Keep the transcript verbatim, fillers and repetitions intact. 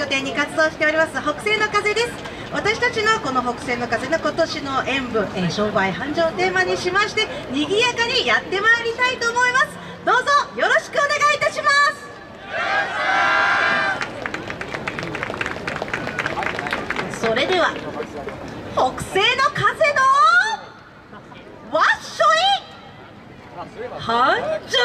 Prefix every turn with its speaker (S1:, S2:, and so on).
S1: 拠点に活動しております北西の風です。私たちのこの北西の風の今年の演舞、えー、商売繁盛をテーマにしまして賑やかにやってまいりたいと思います。どうぞよろしくお願いいたします。それでは北西の風のわっしょい繁盛。